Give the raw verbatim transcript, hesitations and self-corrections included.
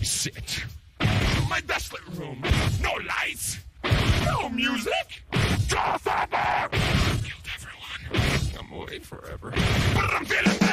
sit. My best lit room. No lights. No music. Just a bar. Killed everyone. I'm away forever. But I'm feeling